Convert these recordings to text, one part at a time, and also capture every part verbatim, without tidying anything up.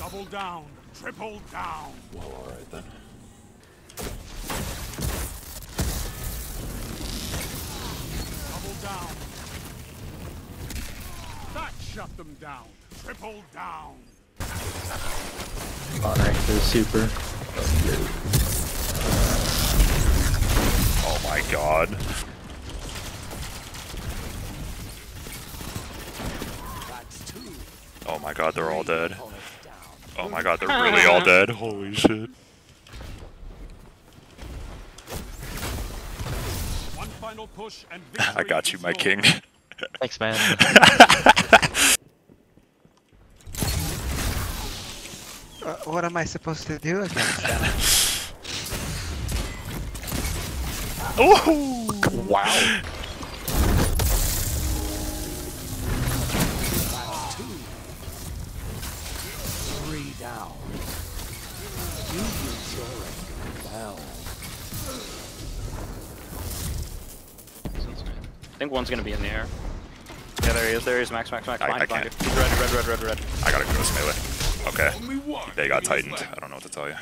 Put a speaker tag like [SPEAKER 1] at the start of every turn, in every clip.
[SPEAKER 1] Double down, triple down.
[SPEAKER 2] Well, alright then.
[SPEAKER 1] Double down. That shut them down. Triple down.
[SPEAKER 3] On right to the super.
[SPEAKER 4] Oh my god. Oh my god, they're all dead. Oh my god, they're really all dead. Holy shit.
[SPEAKER 1] One final push and
[SPEAKER 4] I got you, my king.
[SPEAKER 3] Thanks, man.
[SPEAKER 5] Uh, what am I supposed to do against that?
[SPEAKER 4] Ooh!
[SPEAKER 3] Wow.
[SPEAKER 1] Three down. You use your anger well.
[SPEAKER 6] I think one's gonna be in the air. Yeah, there he is. There he is. Max, Max, Max.
[SPEAKER 4] I-
[SPEAKER 6] Behind,
[SPEAKER 4] I
[SPEAKER 6] behind
[SPEAKER 4] can't.
[SPEAKER 6] you. He's red, red, red, red, red.
[SPEAKER 4] I gotta go melee. Okay.
[SPEAKER 1] Only one.
[SPEAKER 4] They got tightened. I don't know what to tell you.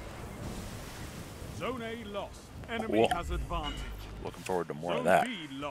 [SPEAKER 1] Zone A lost. Enemy
[SPEAKER 4] Cool.
[SPEAKER 1] has advantage.
[SPEAKER 4] Looking forward to more
[SPEAKER 1] Zone
[SPEAKER 4] of that.
[SPEAKER 1] B lost.